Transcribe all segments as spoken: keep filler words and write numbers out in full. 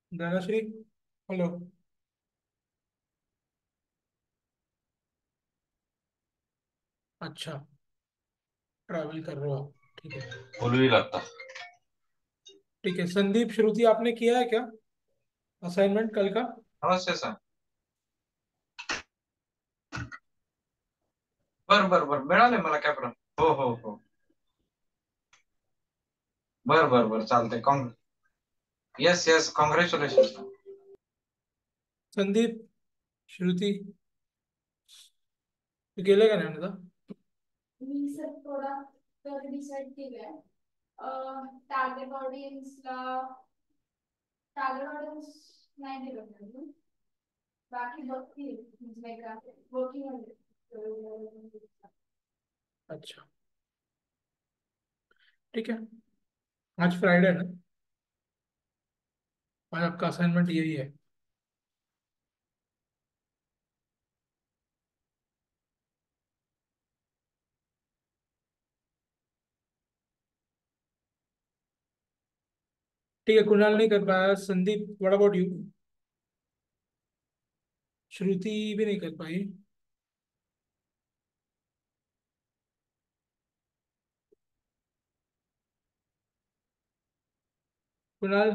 Dhanashree. Hello. अच्छा। Travel कर रहे हो आप? ठीक है। उल्लू ही लगता। ठीक है, संदीप श्रुति आपने किया है क्या असाइनमेंट कल का? नमस्ते सर। बर बर बर मिळाले मला कॅप्टन. हो हो हो. बर बर बर चालतंय. कॉंग yes yes congratulations. Sandeep Shruti तू केलं का नाही आता? मी सर थोडा तर डिसाईड केलंय. टार्गेट ऑडियन्सला टार्गेट ऑडियन्स नाही दिलं पाहिजे. बाकी बघतील म्हणजे नाही का वर्किंग. अच्छा, ठीक है। आज फ्राइडे है ना? आज आपका असाइनमेंट यही है। ठीक है, कुणाल नहीं कर पाया। Sandeep, what about you? Shruti भी नहीं कर पाई। कुणाल।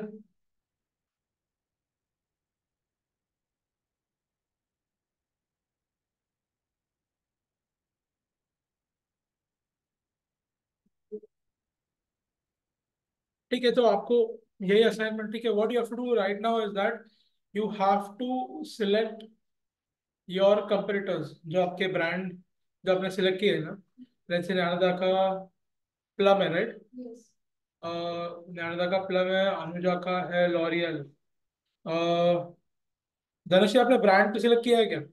ठीक है, तो आपको यही असाइनमेंट। ठीक है, what you have to do right now is that you have to select your competitors, जो आपके ब्रांड जो आपने सिलेक्ट किए हैं ना। जैसे नालंदा का प्लम है, राइट? येस. नालंदा का प्लम है, अनुजा का है लॉरियल। धनुषी, आपने ब्रांड तो सिलेक्ट किया है क्या?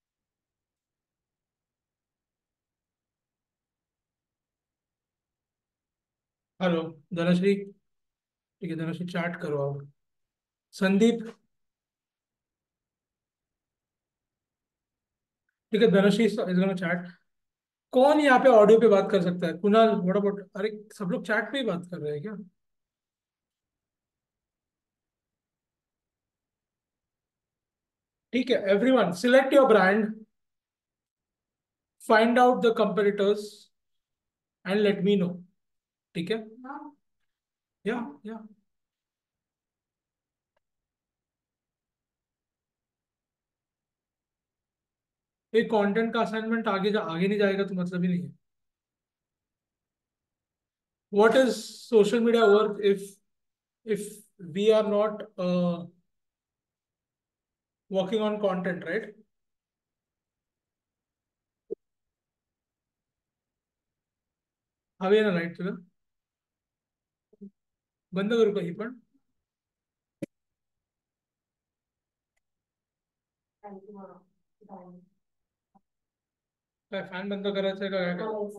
हेलो धनश्री। ठीक है धनुषी, चैट करो आप। संदीप। ठीक है, धनुषी इज गोना चैट। कौन यहाँ पे ऑडियो पे बात कर सकता है? Kunal, what about? अरे सब लोग चैट पे ही बात कर रहे हैं क्या? ठीक है, everyone select your brand, find out the competitors and let me know. ठीक है। हा. या या ये कंटेंट का असाइनमेंट आगे जा आगे नहीं जाएगा तो मतलब ही नहीं है। What is social media work if if we are not working on content, right? हवे ना लाईट तुला? बंद करू का ही पण? काय फॅन बंद करायचा आहे का काय करायचं?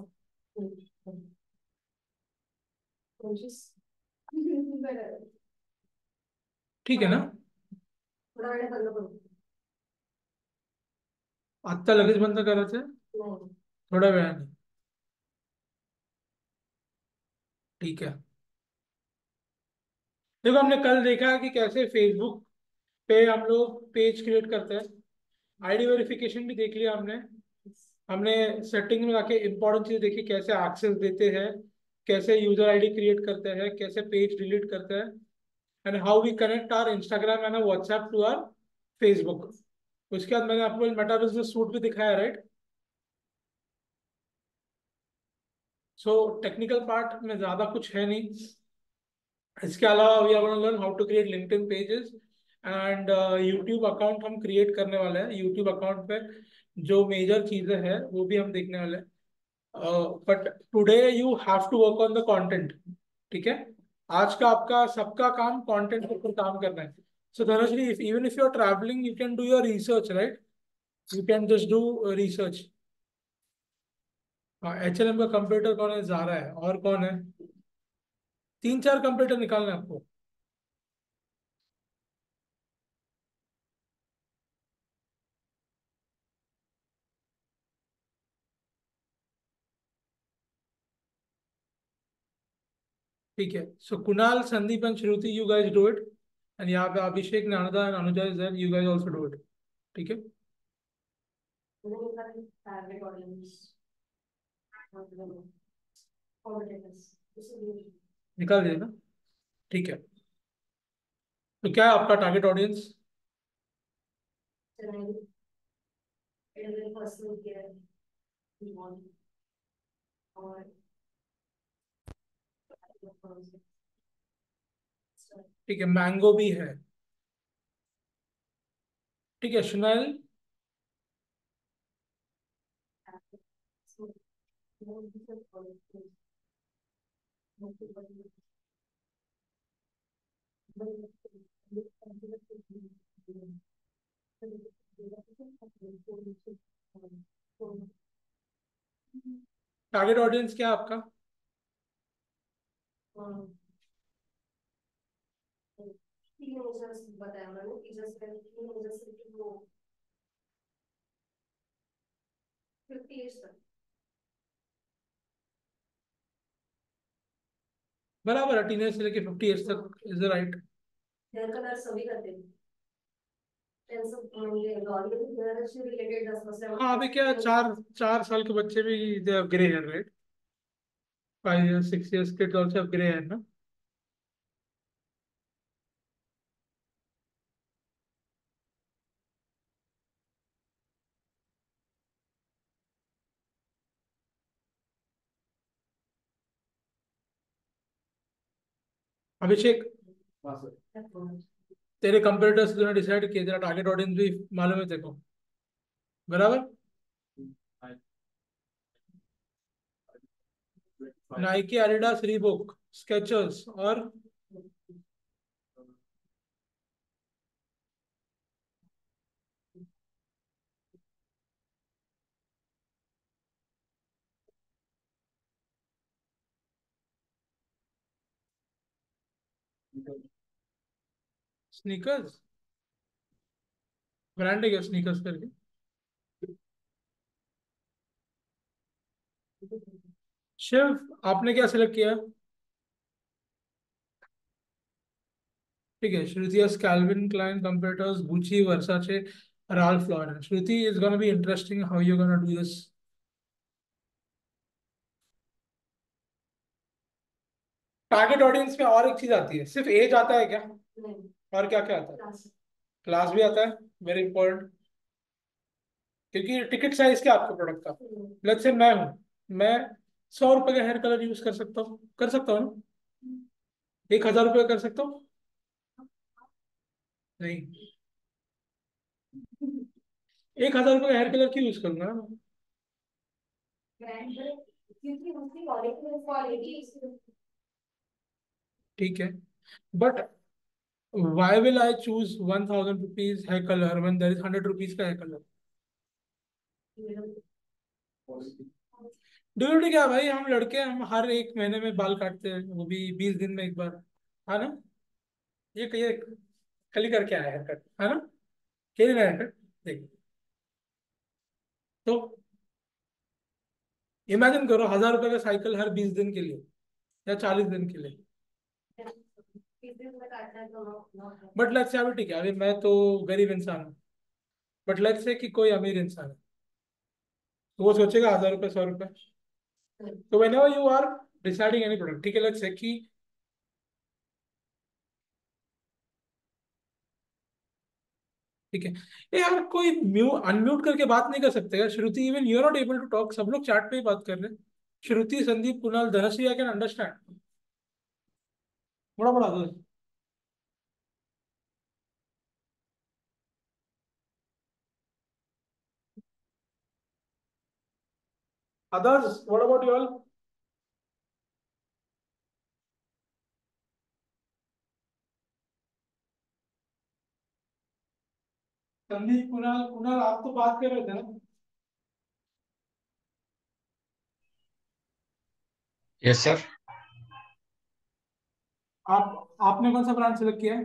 पंचवीस. बरं. ठीक आहे ना? थोडा वेळ बंद करू. आत्ता लगेच बंद करायचं आहे? नाही. थोड्या वेळाने? ठीक है। देखो, हमने कल देखा है कि कैसे फेसबुक पे हम लोग पेज क्रिएट करते हैं। आईडी वेरिफिकेशन भी देख लिया हमने। हमने सेटिंग में जाके इंपॉर्टेंट चीज देखी, कैसे एक्सेस देते हैं, कैसे यूजर आईडी क्रिएट करते हैं, कैसे पेज डिलीट करते हैं, and how we connect our Instagram and WhatsApp to our Facebook. उसके बाद मैंने आपको मेटा बिजनेस सूट भी दिखाया, राइट? सो टेक्निकल पार्ट में ज्यादा कुछ है नहीं। इसके अलावा we are gonna learn how to create LinkedIn pages and YouTube account हम क्रिएट करने वाले हैं। यूट्यूब अकाउंट पे जो मेजर चीजें हैं वो भी हम देखने वाले हैं। But today you have to work on the content. ठीक है, आज का आपका सबका काम कंटेंट के ऊपर काम करना है। So Dhanashree, if even if you are travelling you can do your research, right? You can just do research. H L M का कंप्यूटर कौन है? जा रहा है। और कौन है? तीन चार कंप्यूटर निकालना है आपको। ठीक है, so Kunal, Sandeep and Shruti, you guys do it. And यहाँ पे Abhishek Nanda and Anuja is there, you guys also do it. ठीक है, टारगेट ऑडियंस निकाल दिया ना। ठीक है, तो क्या है आपका टारगेट ऑडियंस? पर्सनल केयर और ठीक है, मैंगो भी है। ठीक है, सुनाल। टारगेट ऑडियंस क्या है आपका? बताया मैंने कि जैसे जैसे वो फिफ्टी इयर्स तक बराबर है, टीनेज से लेके फिफ्टी इयर्स तक is the right. Hair colour सभी करते हैं। ये लॉरियल हेयर से रिलेटेड दस परसेंट हाँ, अभी क्या चार चार साल के बच्चे भी they have grey hair, right? Five years six years kids also have grey hair ना। अभिषेक, तेरे कंपेटिटर्स ने डिसाइड किया, तेरा टारगेट ऑडियंस भी मालूम है तेरे को, बराबर? नाइकी, एडिडास, रीबॉक, स्केचर्स और स्नीकर्स। ब्रांड है क्या स्नीकर्स करके? शिव, आपने क्या सिलेक्ट किया? ठीक है, Shruti has Calvin Klein competitors, Gucci, Versace, Ralph Lauren. Shruti, is gonna be interesting how you're gonna do this. Target audience में और एक चीज आती है, सिर्फ एज आता है क्या? नहीं और क्या क्या आता है? क्लास क्लास भी आता है, वेरी इंपॉर्टेंट। क्योंकि टिकट साइज क्या आपके प्रोडक्ट का? लेट्स से मैं हूँ, मैं सौ रुपए का हेयर कलर यूज कर सकता हूँ, कर सकता हूँ ना? एक हजार रुपये का कर सकता हूँ? नहीं, एक हजार रुपये का हेयर कलर क्यों यूज करूंगा ना? ब्रांड क्योंकि उसकी क्वालिटी क्वालिटी ठीक है, but why will I choose one thousand rupees hair color when there is hundred rupees का hair color? ड्यूटी क्या भाई, हम लड़के हम हर एक महीने में बाल काटते हैं, वो भी बीस दिन में एक बार, है ना? ये ये कल ही करके आया हेयर कट, है ना? क्या दिन हेयर कट देख। तो इमेजिन करो, हजार रुपए का साइकिल हर बीस दिन के लिए या चालीस दिन के लिए। बट लेट्स से, अभी ठीक है, अभी मैं तो गरीब इंसान हूँ, बट लेट्स से कि कोई अमीर इंसान है, तो वो सोचेगा हजार रुपये, सौ रुपये। तो whenever you are deciding any product, ठीक है, लेट्स से कि ठीक है, ये यार कोई म्यू अनम्यूट करके बात नहीं कर सकते यार? Shruti, even you are not able to talk, सब लोग चैट पे ही बात कर रहे हैं। Shruti, Sandeep, Kunal, Dhanashree, I can understand. बड़ा बड़ा दो। Others, what about you all? Sandeep, Kunal, Kunal आप तो बात कर रहे थे ना? Yes sir. आप आपने कौन सा ब्रांड सेलेक्ट किया है?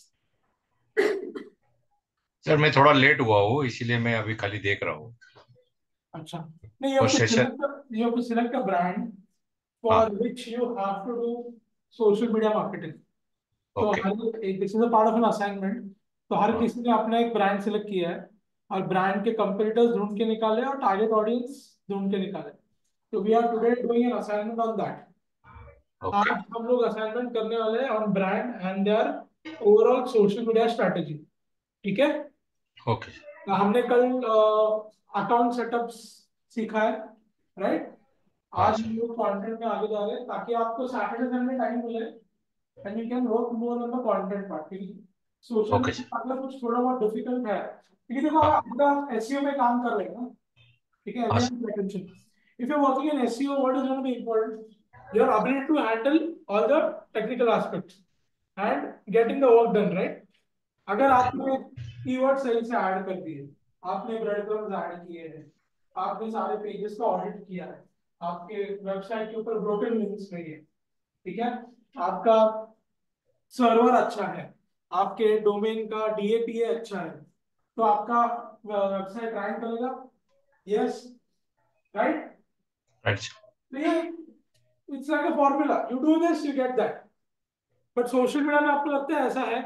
सर मैं थोड़ा लेट हुआ हूँ, इसीलिए मैं अभी खाली देख रहा हूँ। अच्छा, नहीं, you और have to session. select a, you have to select a brand for हाँ। which you have to do social media marketing. तो Okay. हर एक this is a part of an assignment. तो हर हाँ. किसी ने अपना एक ब्रांड सेलेक्ट किया है और ब्रांड के कंपटीटर्स ढूंढ के निकाले और टारगेट ऑडियंस ढूंढ के निकाले। तो we are today doing an assignment on that. आज Okay. हम लोग असाइनमेंट करने वाले हैं on brand and their overall social media strategy. ठीक है। Okay. तो हमने कल अकाउंट सेटअप सीखा है, राइट। हाँ आज सर. हम लोग कंटेंट में आगे जा रहे हैं ताकि आपको सैटरडे संडे टाइम मिले and you can work more on the content part. ठीक है। Social Okay sir. मीडिया अगर कुछ थोड़ा बहुत डिफिकल्ट है, क्योंकि देखो हाँ. अगर आप एसईओ में काम कर रहे हैं ना, ठीक है, हाँ अभी सर. हम attention, if you're working in S E O, what is going to be important? Your ability to handle all the technical aspects and getting the work done, right? अगर Okay. आपने कीवर्ड सही से add कर दिए, आपने bread crumbs add किए हैं, आपने सारे पेजेस का ऑडिट किया है, आपके वेबसाइट के ऊपर ब्रोकन लिंक्स नहीं है, ठीक है, आपका सर्वर अच्छा है, आपके डोमेन का डीएपीए अच्छा है, तो आपका वेबसाइट रैंक करेगा। Yes, right. Right sir. तो ये it's like a formula, you do this you get that. But social media में आपको लगता है ऐसा है?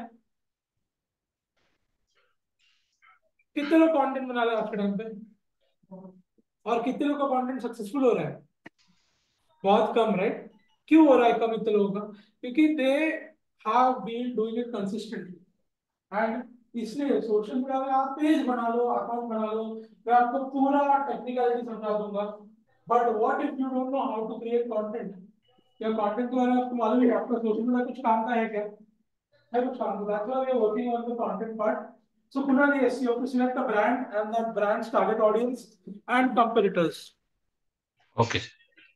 कितने लोग कंटेंट बना रहे हैं आज के टाइम पे, और कितने लोग का कंटेंट सक्सेसफुल हो रहा है? बहुत कम, राइट। क्यों हो रहा है कम इतने लोगों का? क्योंकि they have been doing it consistently. And इसलिए सोशल मीडिया में आप पेज बना लो, अकाउंट बना लो, मैं आपको पूरा टेक्निकलिटी समझा दूंगा। But what if you don't know how to create content? या कंटेंट के बारे में आपको मालूम है कि आपका सोशल मीडिया कुछ काम का है क्या? है कुछ काम का? That's why we are working on the content part. So Kunal, yes, you have to select a brand and that brand's target audience and competitors. Okay sir.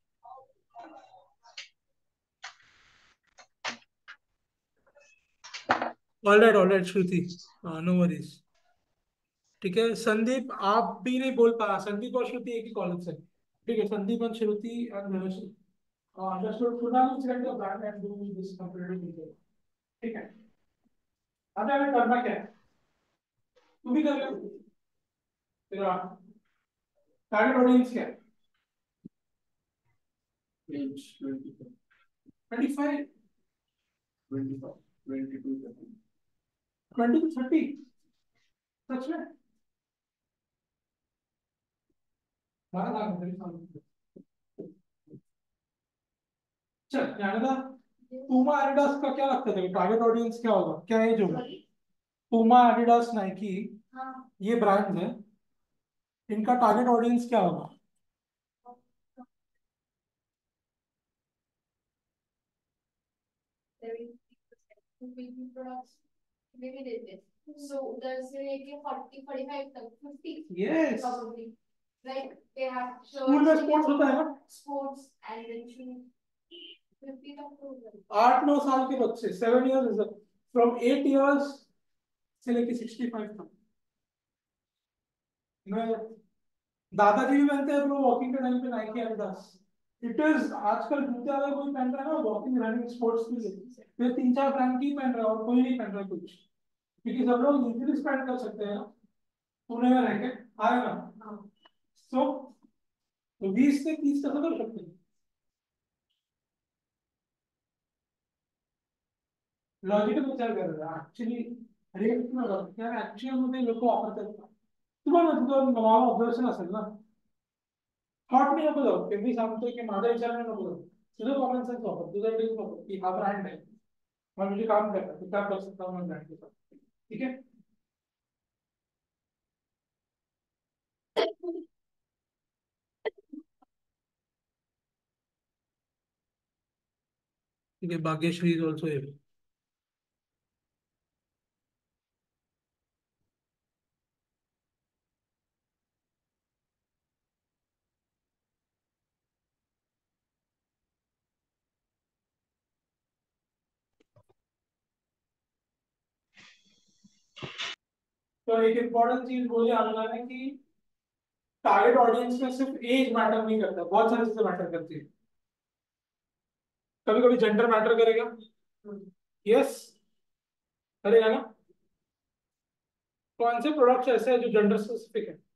All right, all right, Shruti. Uh, no worries. ठीक है संदीप, आप भी नहीं बोल पा, संदीप और श्रुति एक ही college से। ठीक है, संदीप और Shruti and understood. Kunal select the brand and do this comparative detail. ठीक है। अब हमें करना क्या है, तू भी कर ले। तेरा टारगेट ऑडियंस क्या है? Age twenty five, twenty five, twenty two, twenty two thirty. सच में? बारह लाख मेरे सामने। चल जाने था। पूमा एडिडास का क्या लगता है टारगेट ऑडियंस क्या होगा, क्या एज होगा? पूमा एडिडास नाइकी, हाँ, ये ब्रांड्स हैं, इनका टारगेट ऑडियंस क्या होगा? baby products maybe they did. So उधर से लेके forty forty-five तक fifty यस, probably. Like they have school में shirts, स्पोर्ट्स होता है ना, sports and then shoes. fifty तक तो होगा। आठ नौ साल के बच्चे, seven years, from eight years से लेके सिक्सटी फाइव तक। मैं दादाजी भी पहनते हैं ब्रो, वॉकिंग के टाइम पे नाइकी एडिडास। इट इज आजकल जूते अगर कोई पहन रहा है ना वॉकिंग रनिंग स्पोर्ट्स के लिए, तो ये तीन चार ब्रांड की पहन रहा है और कोई नहीं पहन रहा है कुछ, क्योंकि सब लोग इजीली स्पेंड कर सकते हैं ना, पुणे में रह के आएगा। सो बीस से तीस तक कर सकते हैं। लॉजिकल विचार कर रहा है एक्चुअली, रेट कितना लॉजिक क्या है एक्चुअली मध्ये लोक वापरतात। तुम्हाला तुझं मला ऑब्झर्वेशन असेल ना, थॉट नाही नको जाऊ, ते मी सांगतोय की माझ्या विचाराने नको जाऊ, तुझं कॉमन सेन्स वापर, तुझं इंटेलिजन्स वापर की हा ब्रँड आहे, मग मुझे काम करना है, तो क्या कर सकता हूँ मैं ब्रांड के साथ। ठीक है। ठीक है, भाग्यश्री इज ऑल्सो हियर। तो एक इंपॉर्टेंट चीज बोली आना है कि टारगेट ऑडियंस में सिर्फ एज मैटर नहीं करता, बहुत सारी चीजें मैटर करती है। कभी कभी जेंडर मैटर करेगा, यस करेगा ना। कौन से प्रोडक्ट्स ऐसे हैं जो जेंडर स्पेसिफिक है?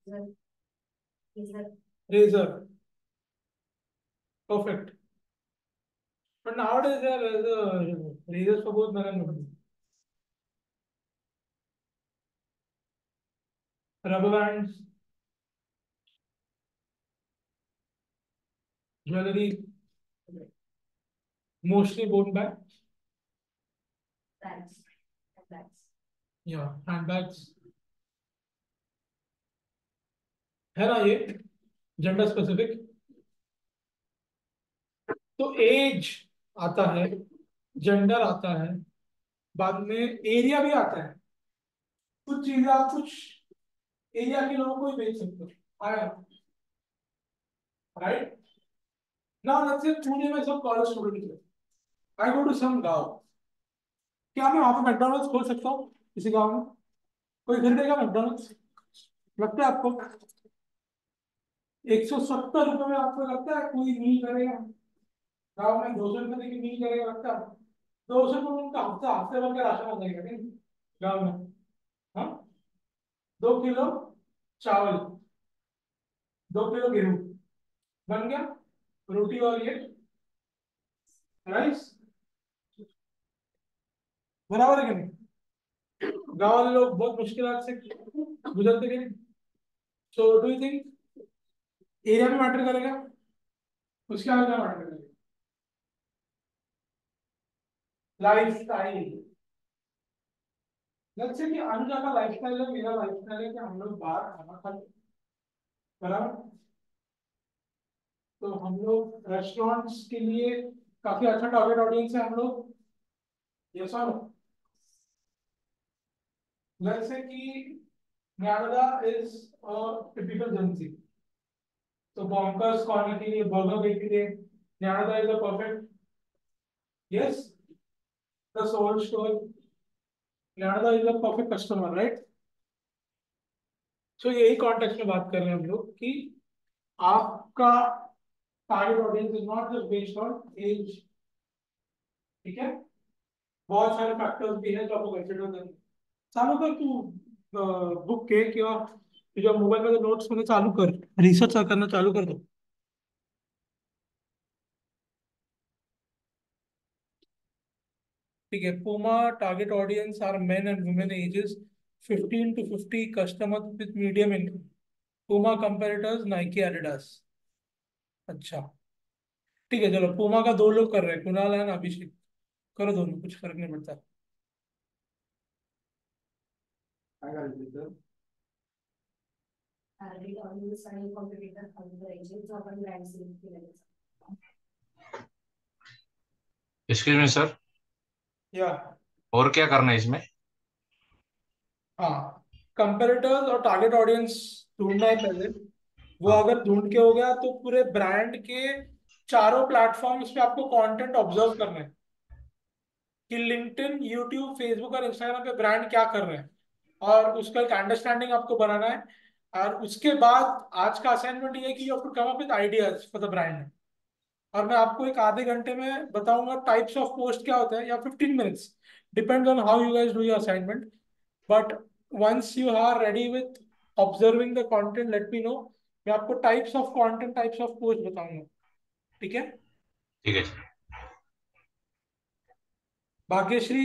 Razor, perfect. But nowadays there is a razors for both men and women. Rubber bands, jewelry, mostly worn by, Bags. Bags. yeah, handbags. है ना ये जेंडर स्पेसिफिक? तो एज आता है, जेंडर आता है, बाद में एरिया भी आता है। कुछ चीजें आप कुछ एरिया के लोगों को ही बेच सकते हो, आया, right? Now let's say Pune में सब कॉलेज स्टूडेंट है, आई गो टू सम गांव, क्या मैं वहां पे मैकडॉनल्ड्स खोल सकता हूँ किसी गांव में? कोई खरीदेगा मैकडॉनल्ड्स? लगता है आपको एक सौ सत्तर रुपए में आपको लगता है कोई मील करेगा? गाँव में दो सौ रुपए की मील करेगा लगता है? दो सौ रुपये में उनका हफ्ता हफ्ते भर का राशन आ जाएगा नहीं गाँव में? हाँ, दो किलो चावल, दो किलो गेहूं, बन गया रोटी और ये राइस, बराबर है कि नहीं? गाँव वाले लोग बहुत मुश्किल से गुजरते गए। So do you think area में मैटर करेगा? उसके आगे क्या मैटर करेगा? Life style. लेट्स से कि अनुजा का लाइफ स्टाइल है, मेरा लाइफ स्टाइल है कि हम लोग बाहर खाना खाते हैं, बराबर? तो हम लोग रेस्टोरेंट्स के लिए काफी अच्छा टारगेट ऑडियंस है हम लोग, यस और लेट्स से कि Canada is a typical Gen Z. So bonkers corner के लिए, burger के लिए, Canada is a perfect, yes, the soul store. Canada is a perfect customer, right? So यही कॉन्टेक्स्ट में बात कर रहे हैं हम लोग कि आपका target audience is not just based on age, ठीक है? बहुत सारे फैक्टर्स भी हैं जो आपको कंसिडर करने हैं। चालू कर तू बुक के क्या, जो मोबाइल में नोट्स मैंने चालू कर, रिसर्च करना चालू कर दो। ठीक है, Puma target audience are men and women ages fifteen to fifty, customer with medium income. Puma comparators Nike Adidas. अच्छा, ठीक है, चलो पूमा का दो लोग कर रहे हैं, कुणाल एंड अभिषेक, करो दोनों, कुछ फर्क नहीं पड़ता। I got it, sir. Target audience आणि competitor कमी करायचे जो आपण brand select केलेले असतात. एक्सक्यूज मी सर, या और क्या करना है इसमें? हाँ, कंपेरेटर्स और टारगेट ऑडियंस ढूंढना है पहले। वो हाँ, अगर ढूंढ के हो गया तो पूरे ब्रांड के चारों प्लेटफॉर्म्स पे आपको कंटेंट ऑब्जर्व करना है कि लिंक्डइन, यूट्यूब, फेसबुक और इंस्टाग्राम पे ब्रांड क्या कर रहे हैं, और उसका एक अंडरस्टैंडिंग आपको बनाना है। और उसके बाद आज का असाइनमेंट ये है कि you have to come up with ideas for the brand. और मैं आपको एक आधे घंटे में बताऊंगा टाइप्स ऑफ पोस्ट क्या होता है, या fifteen minutes, depends on how you guys do your assignment. But once you are ready with observing the content, let me know. मैं आपको types of content, types of post बताऊंगा, ठीक है? ठीक है सर। भाग्यश्री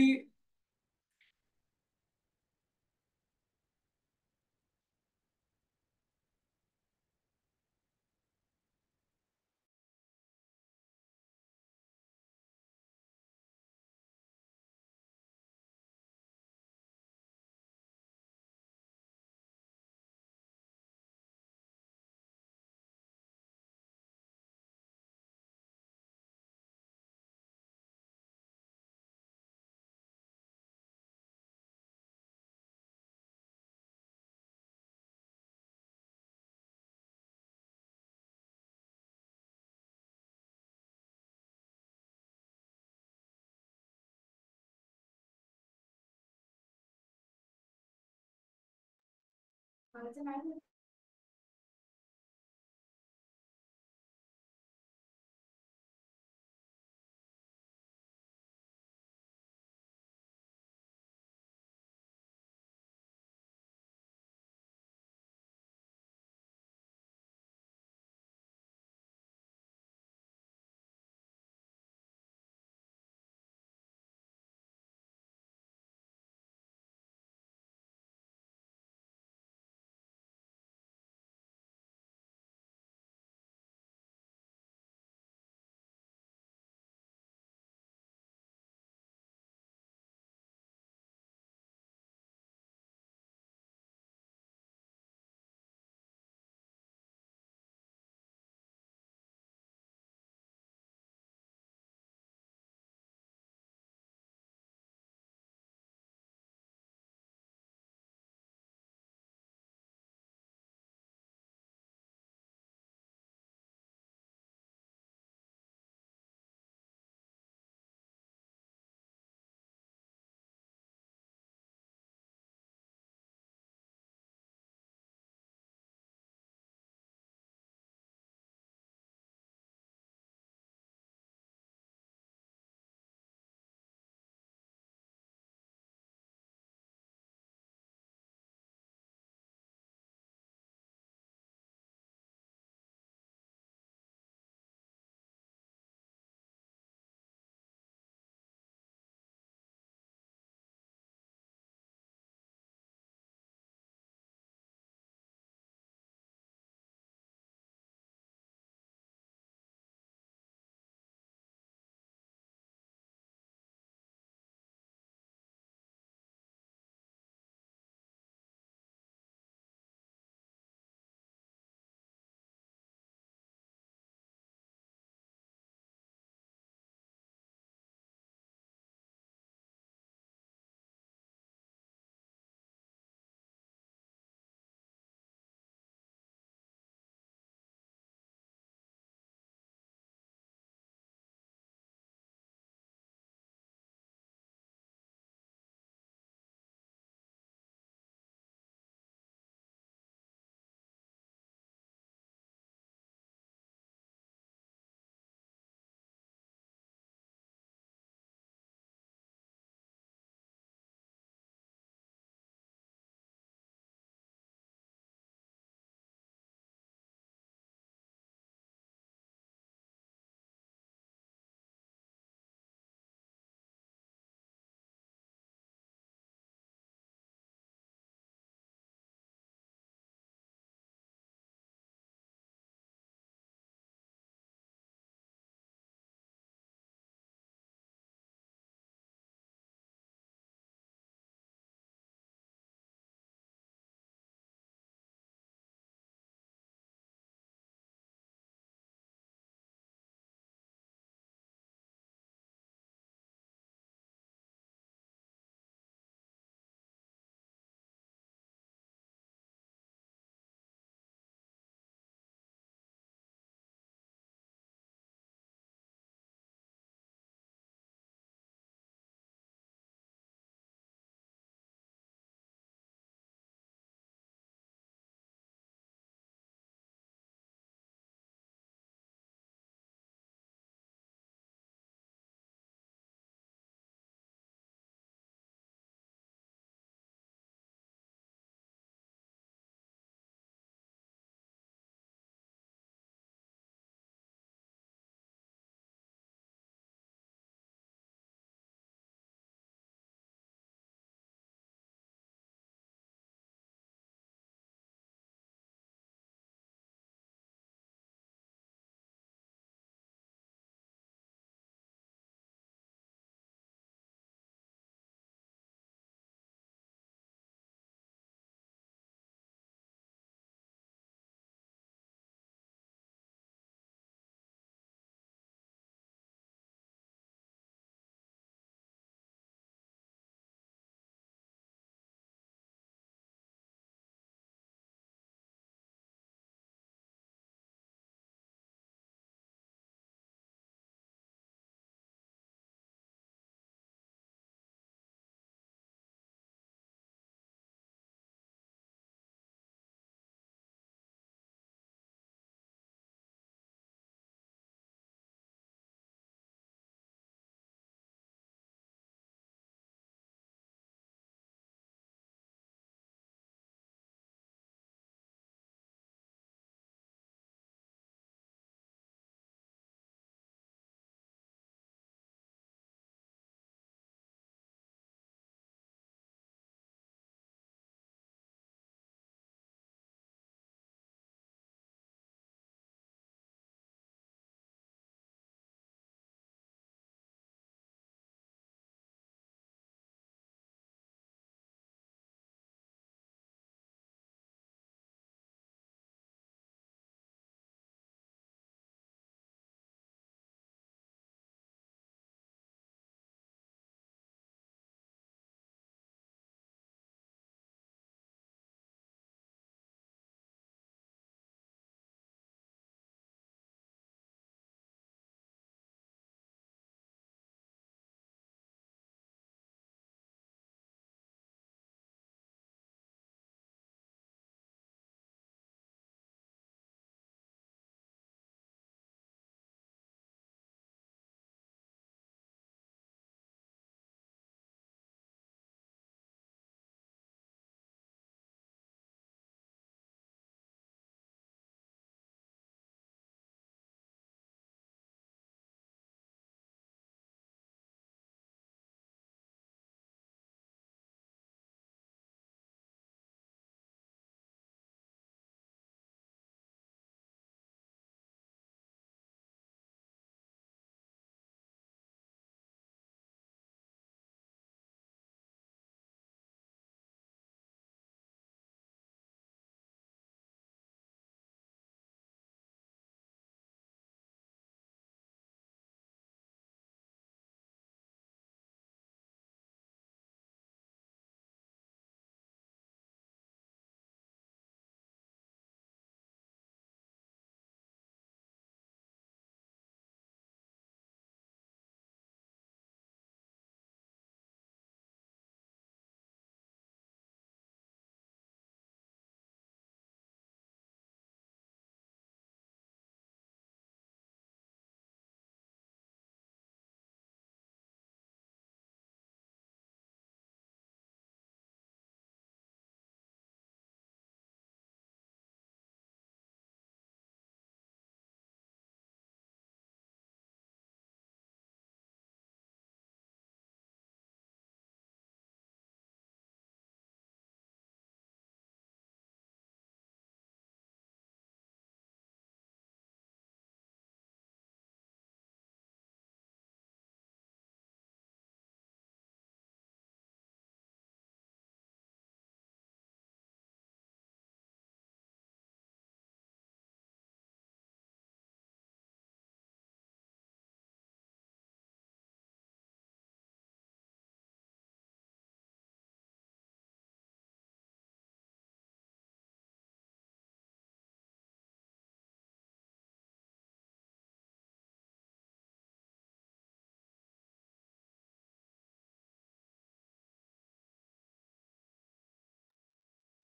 माझं नाही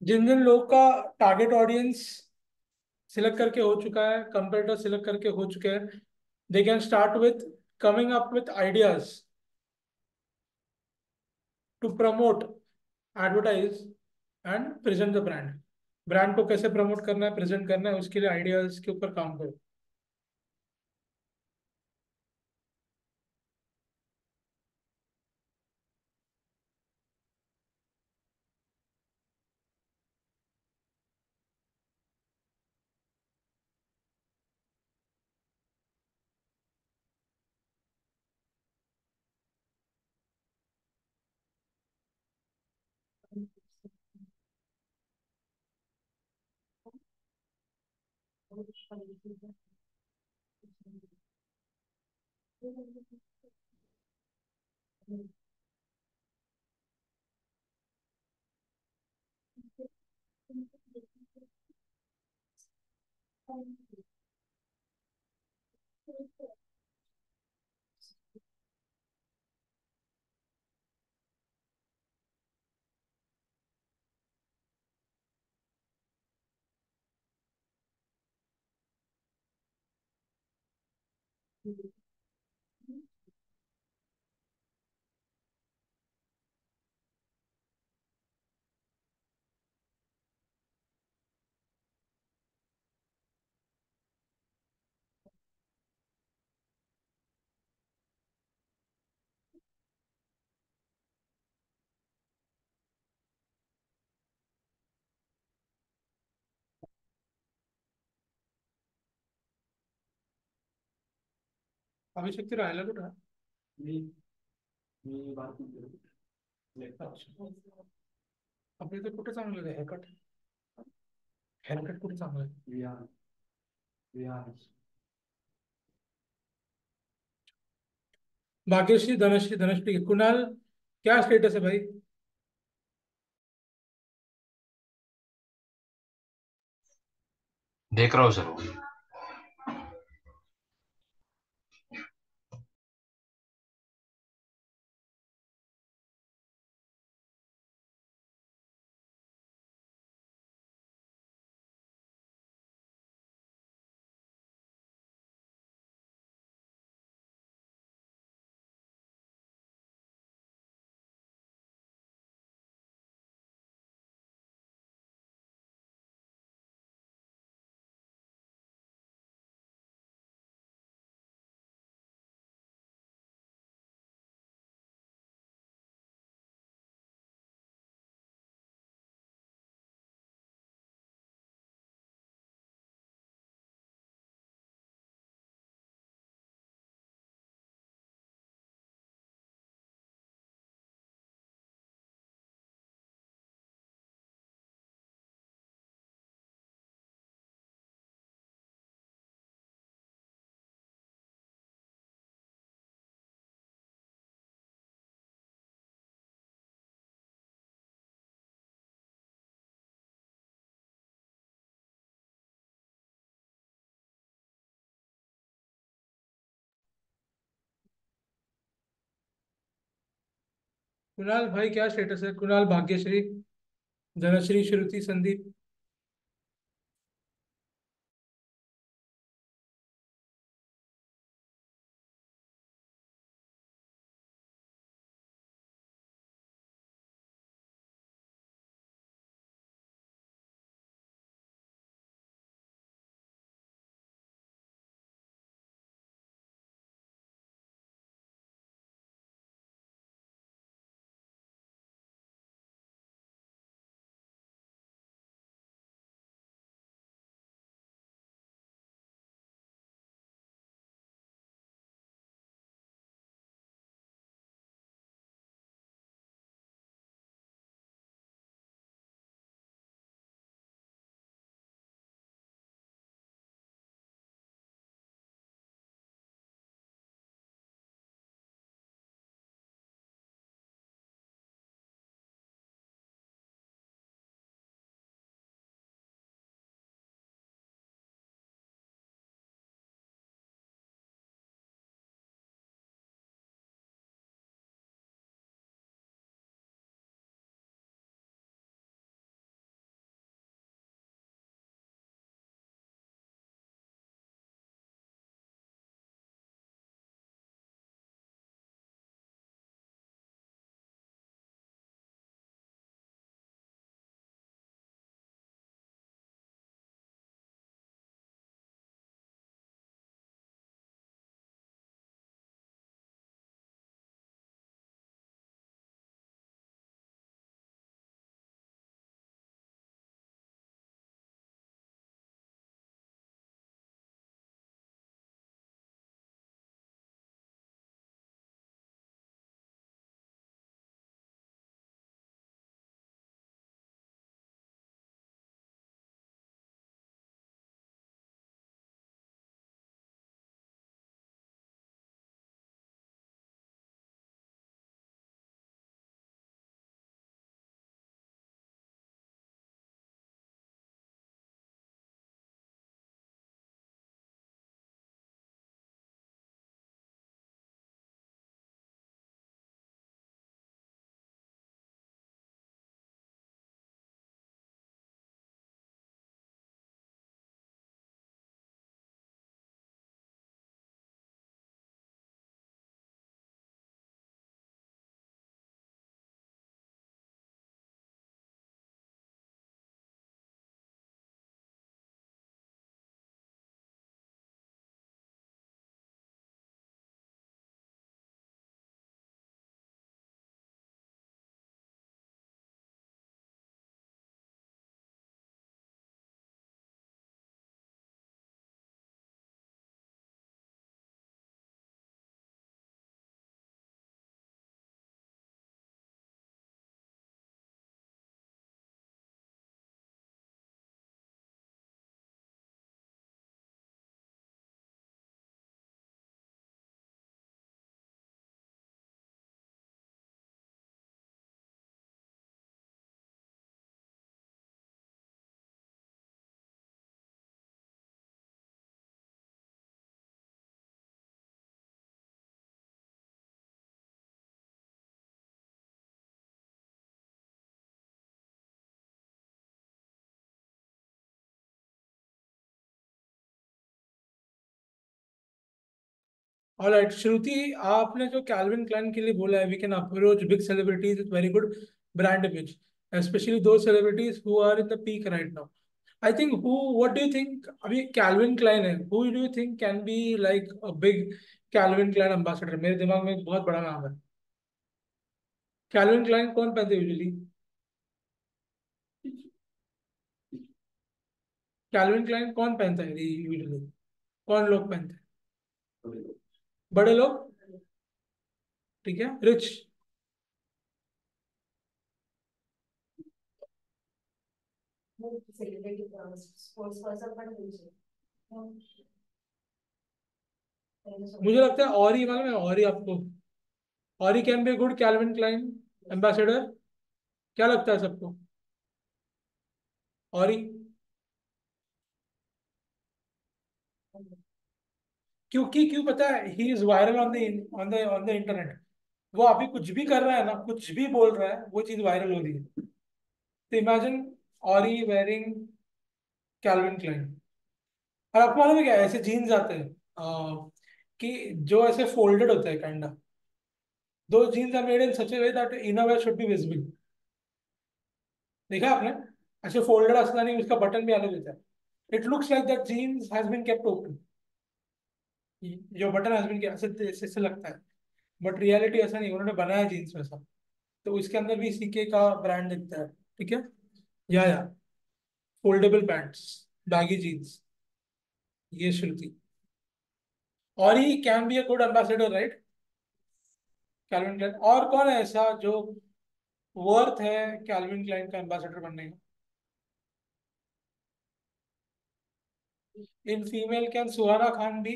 जिन जिन लोग का टारगेट ऑडियंस सिलेक्ट करके हो चुका है, कंपेटिटर सिलेक्ट करके हो चुके हैं, they can start with coming up with ideas to promote, advertise and present the brand. Brand को कैसे प्रमोट करना है, प्रेजेंट करना है, उसके लिए आइडियाज के ऊपर काम करो। अभिषेक तेरा राहिला कुठं? मी मी अच्छा, आपल्या इथे कुठे चांगलं आहे हेअरकट? हेअरकट कुठे चांगलं आहे? भाग्यश्री, धनश्री, धनश्री, कुणाल, क्या स्टेटस है भाई? देख रहा हूँ सर। कुणाल भाई क्या स्टेटस है? कुणाल, भाग्यश्री, धनश्री, श्रुति, संदीप। ऑलराइट श्रुति, आपने जो कैल्विन क्लाइन के लिए बोला है, we can approach big celebrities with very good brand image, especially those celebrities who are in the peak right now. I think who, what do you think? अभी Calvin Klein है, who do you think can be like a big Calvin Klein ambassador? मेरे दिमाग में एक बहुत बड़ा नाम है। कैल्विन क्लाइन कौन पहनते यूजुअली? कैल्विन क्लाइन कौन पहनता है यूजुअली? कौन लोग पहनते हैं? बड़े लोग, ठीक है, रिच। सेलिब्रिटी स्पोर्ट्स पर्सन पण तुझे मुझे लगता है और ही मालूम है, और ही आपको, और he can be good Calvin Klein ambassador. क्या लगता है सबको? और ही, क्योंकि क्यों पता है, he is viral on the on the on the internet. वो अभी कुछ भी कर रहा है ना, कुछ भी बोल रहा है, वो चीज वायरल हो रही है। तो इमेजिन और ही वेयरिंग कैल्विन क्लाइन। और आपको मालूम है क्या, ऐसे जीन्स आते हैं अ, कि जो ऐसे फोल्डेड होते हैं काइंड ऑफ, दो jeans are made in such a way that innerwear should be visible. देखा आपने? ऐसे फोल्डेड असला नहीं, उसका बटन भी अलग होता है। It looks like that jeans has been kept open, जो बटन हैज बीन, ऐसे ऐसे ऐसे लगता है, बट रियलिटी ऐसा नहीं, उन्होंने बनाया जीन्स वैसा। तो इसके अंदर भी सीके का ब्रांड दिखता है, ठीक है। या या फोल्डेबल पैंट्स, बैगी जीन्स, ये श्रुति। और he can be a good ambassador, right? Calvin Klein. और कौन है ऐसा जो वर्थ है कैल्विन क्लाइन का एम्बेसडर बनने का? In female can Suhana Khan भी?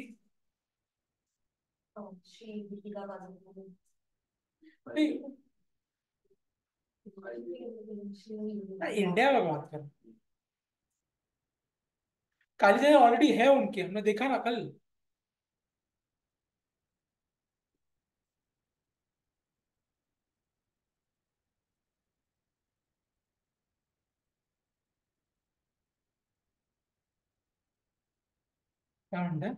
श्री दीपिका पादुकोण इंडिया में बात कर, काली जगह ऑलरेडी है उनके, हमने देखा ना कल। क्या म्हणते?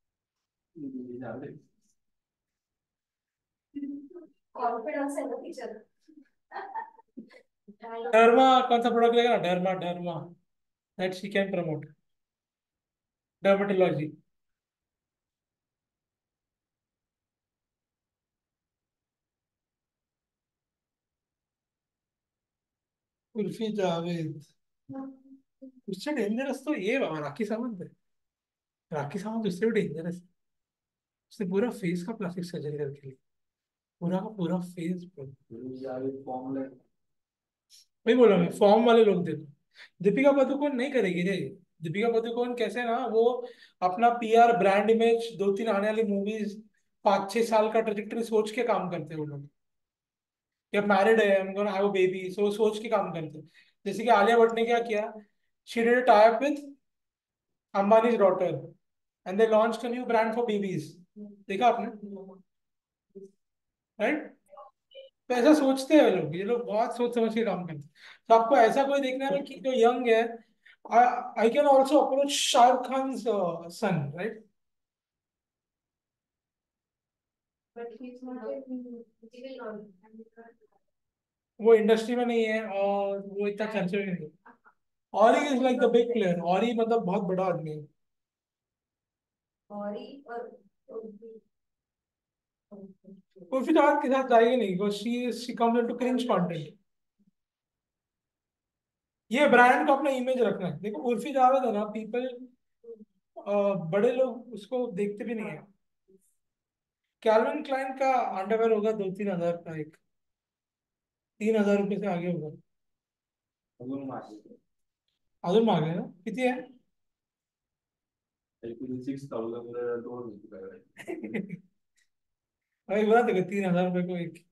कॉन्फिडेंस है ना टीचर डर्मा कौन सा प्रोडक्ट लेगा ना, derma derma, that she can promote, dermatology. Urfi Javed, उससे डेंजरस तो ये बाबा राखी सावंत है। राखी सावंत उससे भी डेंजरस है। उसने पूरा फेस का प्लास्टिक सर्जरी करके लिया, पूरा का पूरा फेस। वही बोला मैं, फॉर्म वाले लोग देखो। दीपिका पादुकोण नहीं करेगी रे। दीपिका पादुकोण कैसे ना, वो अपना पीआर, ब्रांड इमेज, दो तीन आने वाली मूवीज, पाँच छह साल का ट्रेजेक्टरी सोच के काम करते हैं वो लोग। या मैरिड है, I'm gonna have a baby, सो सोच के काम करते हैं। जैसे कि आलिया भट्ट ने क्या किया, she did a tie up with Ambani's daughter and they launched a new brand for babies. देखा आपने? राइट? तो ऐसा सोचते हैं लोग, ये लोग बहुत सोच समझ के काम करते हैं। तो आपको ऐसा कोई देखना है कि जो यंग है, I can also approach Shahrukh Khan son, right? But he is not he will not वो इंडस्ट्री में नहीं है और वो इतना चर्चे में नहीं है। और he is like the big player, और ही मतलब बहुत बड़ा आदमी है। और ही और वो फिर आज के साथ जाएगी नहीं, because she she comes into cringe content. ये ब्रांड को अपना इमेज रखना है। देखो उर्फी जावेद है ना, पीपल, बड़े लोग उसको देखते भी नहीं है। कैल्विन क्लाइन का अंडरवेयर होगा दो तीन हजार का एक, तीन हजार रुपये से आगे होगा। अजून मागे ना, किती आहे? अरे बता देखो, तीन हजार रुपये को एक।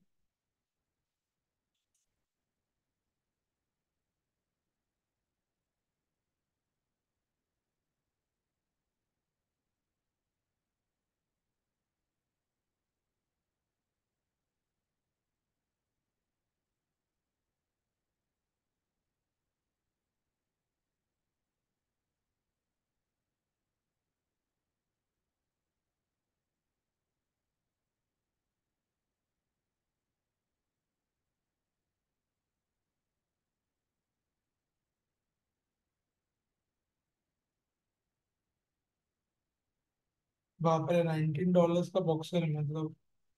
बाप रे, नाइनटीन डॉलर्स का बॉक्सर है मतलब।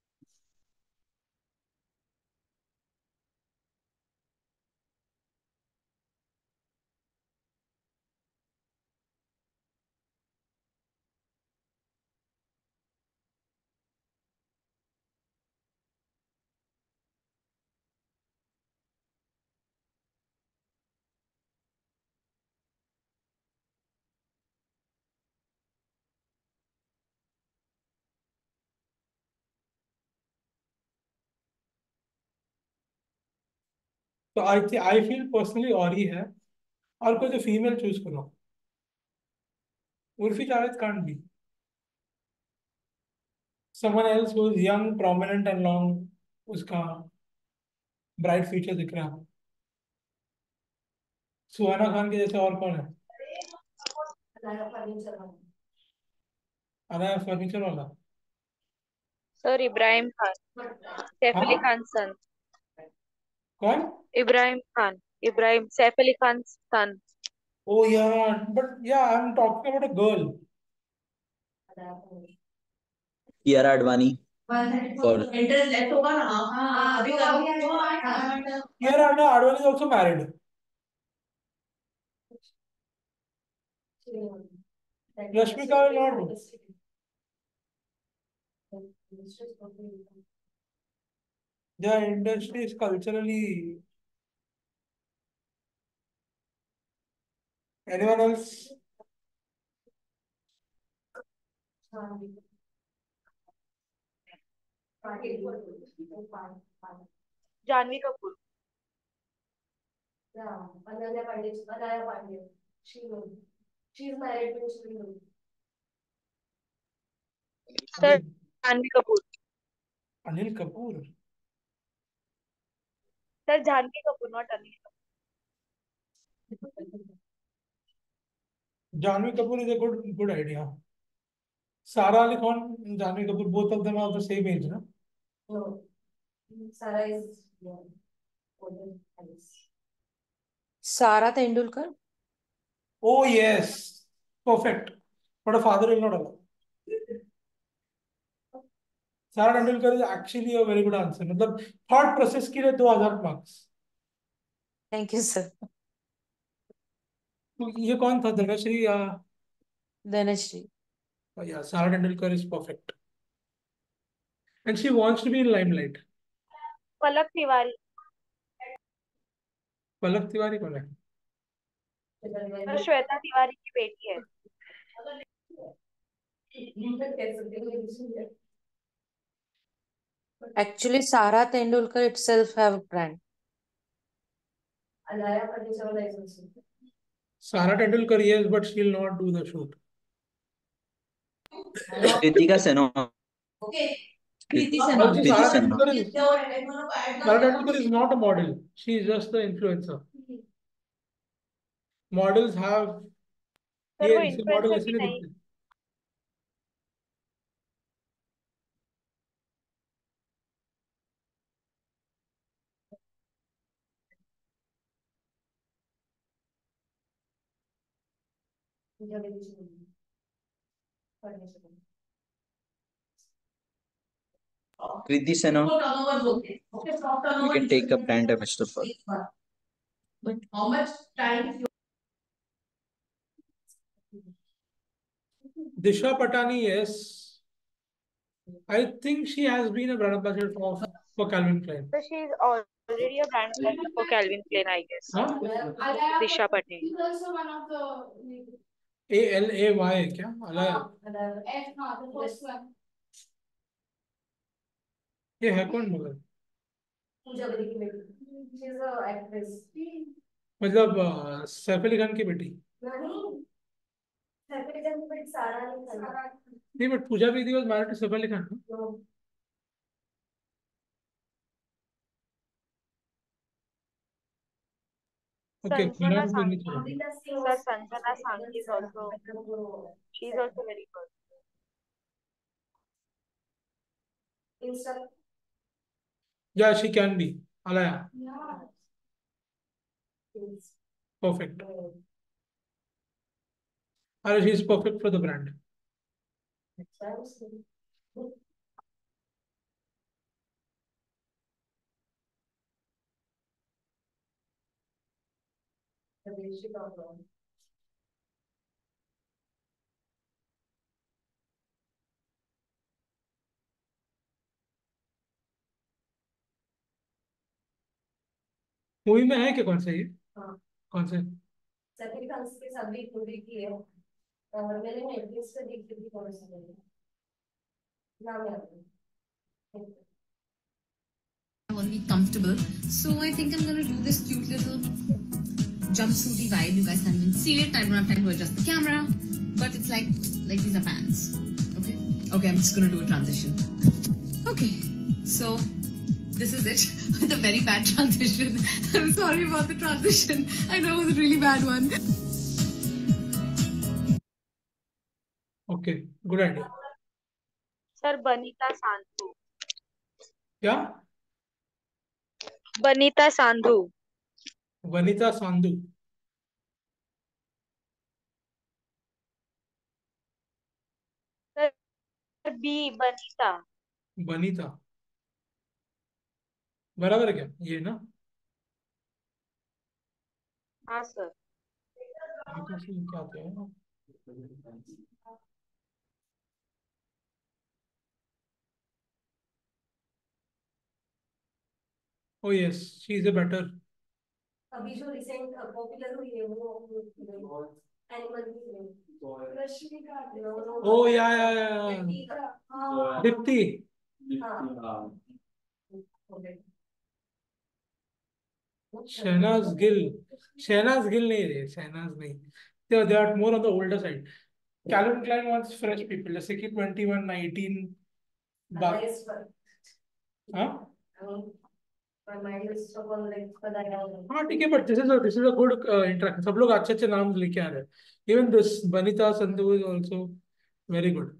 तो आई आई फील पर्सनली और ही है, और कोई तो फीमेल चूज करो। Urfi Javed can't be, someone else who is young, prominent and long, उसका ब्राइट फ्यूचर दिख रहा है। सुहाना खान के जैसे और कौन है? अनाया फर्नीचर वाला। सर इब्राहिम खान, सैफ अली हाँ, खान सन। कौन? इब्राहिम खान, इब्राहिम सैफ अली खान सन। ओ यार, but yeah I am talking about a girl. Kiara Advani और Kiara Advani is also married. Rashmika will not do. The industry is culturally. Anyone else? Janhvi Kapoor. Ananya Pandey, Ananya Pandey. She will. She is married to Sri. Sir Janhvi Kapoor. Anil Kapoor. Sir Janhvi Kapoor, not Anil Kapoor. Janvi Kapoor is a good good idea. Sara Ali Khan, Janvi Kapoor, both of them are the same age, no? No. Sarah is young. Older. Sara Tendulkar. Oh yes, perfect. But a father will not allow. Sara Tendulkar is actually a very good answer. मतलब thought process के लिए दो हजार marks. Thank you, sir. तो ये कौन था, धनश्री या? Dhanashri. Yeah, Sara Tendulkar is perfect. And she wants to be in limelight. पलक तिवारी। पलक तिवारी कौन है? सर श्वेता तिवारी की बेटी है। Actually, Sara Tendulkar itself have a brand. Ananya Pandey is also. Sara Tendulkar, yes, but she'll not do the shoot. Kritika Sanon. Okay. Kriti Also, Kriti Sara Sanon. Tendulkar is Sara Tendulkar is not a model. She is just the influencer. Models have sir ये वो इसे model influencer ऐसे भी नहीं नहीं। दिखते। Kriti Sanon. We can take a brand ambassador for. But how much time? Disha Patani, yes. I think she has been a brand ambassador for, for Calvin Klein. So she is already a brand ambassador for Calvin Klein, I guess. हाँ? Disha Patel. She's also one of the. A L A Y क्या? Alaya. F, हाँ, the first one. ये है कौन मगर? पूजा बड़ी की बेटी. She's a actress. मतलब अ, सैफ अली खान की बेटी? नहीं. सैफ अली खान की बेटी सारा अली खान. नहीं, but Pooja Bedi was married to Saif Ali Khan. No. Okay, Sanjana Milan को नहीं Sanghi. छोड़ा. Sir Sanjana Sanghi is also. She is also very good. Insta. Yeah, she can be. Alaya. Yeah. Perfect. Alaya, she is perfect for the brand. Movie में है क्या? कौन सा ये? कौन सा? सभी खान के सभी मूवी की है और मैंने नेटफ्लिक्स पे देखी थी कौन सी मूवी नाम याद नहीं I want to be comfortable, so I think I'm gonna do this cute little jumpsuity vibe. You guys can't even see it. I don't have time to adjust the camera, but it's like like these are pants. Okay, okay. I'm just gonna do a transition. Okay, so this is it. With a very bad transition. I'm sorry about the transition. I know it was a really bad one. Okay, good idea. Sir Banita Sandhu. क्या? Banita Sandhu. Vanita Sandhu. Sir B Banita. Banita बराबर है क्या ये ना? हाँ sir. ये कौन सी क्या आते हैं? Oh yes, she is a better. अभी जो रिसेंट पॉपुलर हुई है वो एनिमल की Rashmika Oh yeah yeah yeah. हाँ दीप्ति. शहनाज गिल. शहनाज गिल नहीं रे, शहनाज नहीं. they are, they are more on the older side. Calvin Klein wants fresh people जैसे कि ट्वेंटी वन नाइनटीन बात. हाँ हाँ ठीक है, but this is this is a good interaction. सब लोग अच्छे अच्छे नाम लेके आ रहे हैं. Even this Banita Sandhu is also very good.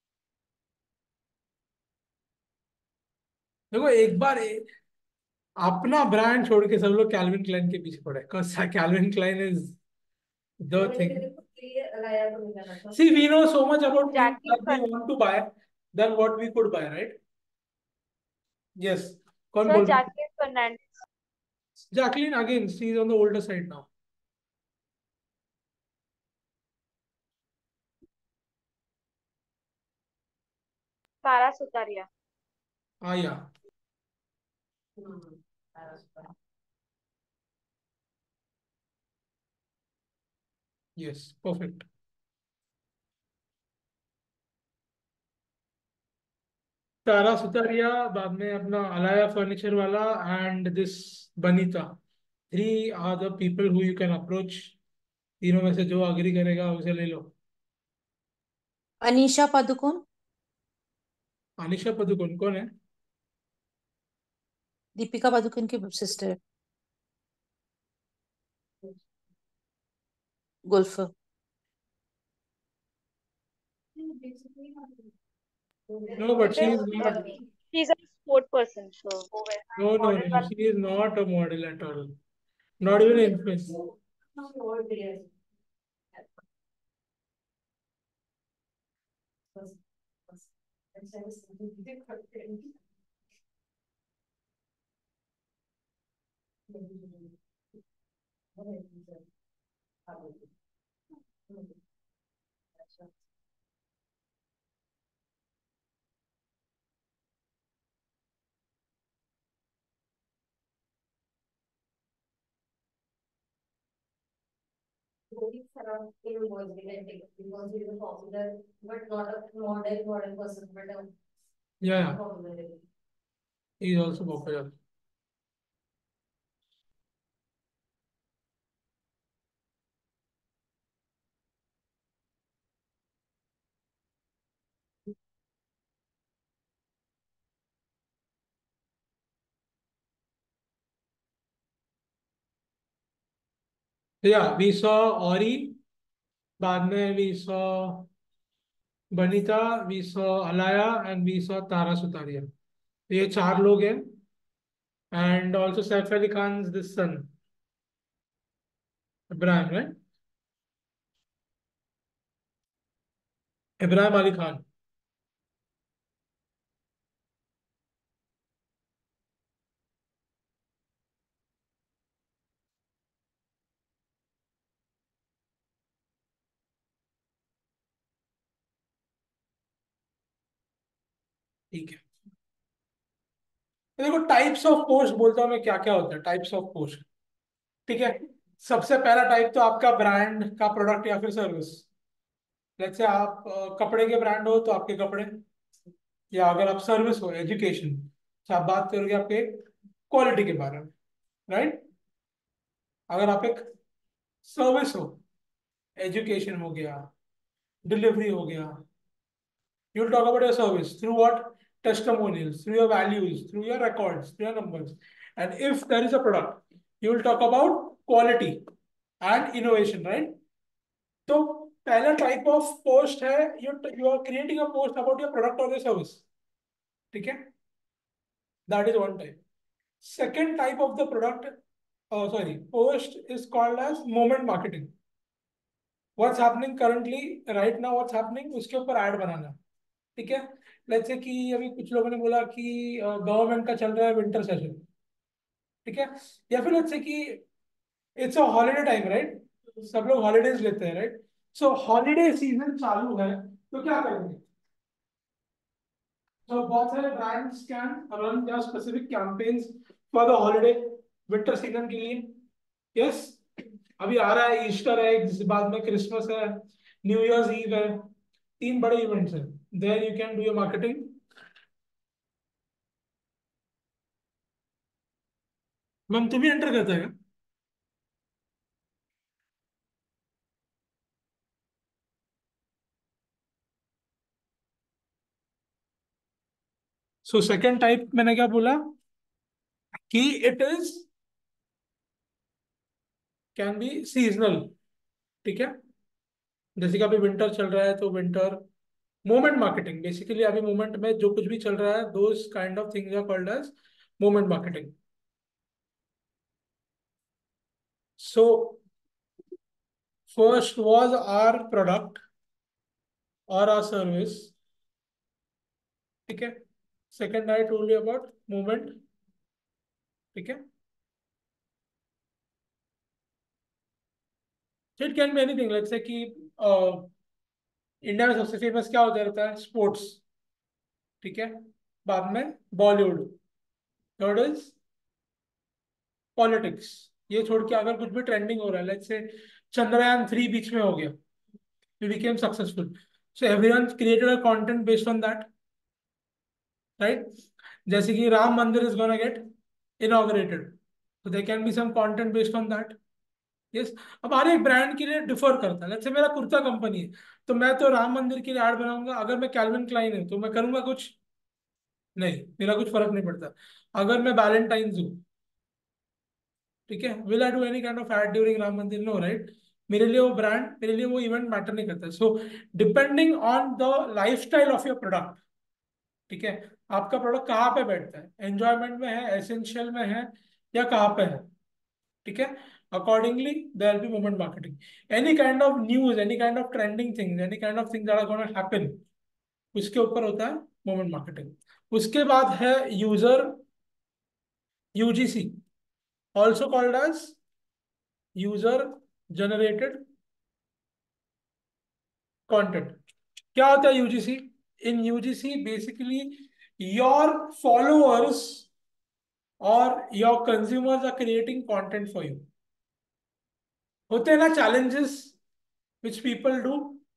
देखो एक बार ए, अपना ब्रांड छोड़ के सब लोग कैल्विन क्लाइन के पीछे पड़े. Calvin Klein is the thing. See, we know so much about things Jacqueline that we want to buy than what we could buy, right? Yes. कौन सर बोल रहा है? Jacqueline Fernandez. Jacqueline again, she is on the older side now. सारा Sutaria. Ah, yeah. Yes, perfect. Tara Sutaria, बाद में अपना Alaya Furniturewala and this Banita. Three are the people who you can approach. तीनों में से जो अग्री करेगा उसे ले लो. अनीशा पादुकोण. अनिशा पदुकोण कौन है? दीपिका पादुकोण की sister. Golfer. No, but she is not. She is a sport person, so वो वैसा No, no, model no. वाला. She is not a model at all. Not even influencer. Rohit Saraf in was related because he is a popular but not a model model person but a Yeah, popular. he is also popular. Yeah, we saw Ori. बाद में we saw Banita, we saw Alaya, and we saw Tara Sutaria. ये चार लोग हैं. And also Saif Ali Khan's this son, Ibrahim, right? Ibrahim Ali Khan. ठीक है, तो देखो टाइप्स ऑफ पोस्ट बोलता हूँ मैं, क्या क्या होता है टाइप्स ऑफ पोस्ट। ठीक है, सबसे पहला टाइप तो आपका ब्रांड का प्रोडक्ट या फिर सर्विस। जैसे आप अ, कपड़े के ब्रांड हो तो आपके कपड़े, या अगर आप सर्विस हो एजुकेशन तो आप बात करोगे आपके क्वालिटी के बारे में, राइट। अगर आप एक सर्विस हो, एजुकेशन हो गया, डिलीवरी हो गया, you'll talk about your service through what? Testimonials, through your values, through your records, through your numbers. And if there is a product, you will talk about quality and innovation, right? So पहला type of post है, you you are creating a post about your product or your service. ठीक है, that is one type. Second type of the product, uh, sorry, post is called as moment marketing. What's happening currently right now? What's happening? उसके ऊपर ad बनाना। ठीक है, let's say कि अभी कुछ लोगों ने बोला कि गवर्नमेंट का चल रहा है विंटर सेशन। ठीक है, या फिर लेट्स से कि it's a holiday time, right, सब लोग हॉलीडेज लेते हैं, राइट। सो हॉलीडे सीजन चालू है तो क्या करेंगे? तो बहुत सारे brands can run their specific campaigns for the holiday, winter season के लिए। यस, अभी आ रहा है ईस्टर है, जिसके बाद में क्रिसमस है, न्यू ईयर्स ईव है, तीन बड़े इवेंट्स हैं। There you can do your marketing. Ma'am तुम ही एंटर करता है? सो सेकेंड टाइप मैंने क्या बोला कि it is can be seasonal. ठीक है, जैसे कि अभी विंटर चल रहा है तो विंटर मोमेंट मार्केटिंग, बेसिकली अभी मोमेंट में जो कुछ भी चल रहा है, those kind of things are called as moment marketing. So first was our product और आवर सर्विस। ठीक है, second I told you about moment. ठीक है, it can be anything, let's say कि इंडिया में सबसे फेमस क्या होता रहता है? स्पोर्ट्स। ठीक है, बाद में बॉलीवुड, थर्ड इज पॉलिटिक्स। ये छोड़ के अगर कुछ भी ट्रेंडिंग हो रहा है, लेट्स से चंद्रयान थ्री बीच में हो गया, we became successful, so everyone created a content based on that, right. जैसे कि Ram Mandir is gonna get inaugurated, so there can be some content based on that. Yes, अब हर एक ब्रांड के लिए डिफर करता है। लेट्स से मेरा कुर्ता कंपनी है तो मैं तो राम मंदिर के लिए ऐड बनाऊंगा, अगर मैं कैल्विन क्लाइन है तो मैं करूंगा कुछ नहीं, मेरा कुछ फर्क नहीं पड़ता। अगर मैं वैलेंटाइंस हूँ, ठीक है, will I do any kind of ad during Ram Mandir? No, right. मेरे लिए वो ब्रांड, मेरे लिए वो इवेंट मैटर नहीं करता। So depending on the lifestyle of your product, ठीक है, आपका प्रोडक्ट कहाँ पे बैठता है, एंजॉयमेंट में है, एसेंशियल में है, या कहाँ पे है? ठीक है, accordingly there will be moment marketing. Any kind of news, any kind of trending things, any kind of things that are going to happen, उसके ऊपर होता है moment marketing. उसके बाद है user, U G C, also called as user generated content. क्या होता है U G C? In U G C basically your followers or your consumers are creating content for you. होते हैं ना challenges which people do.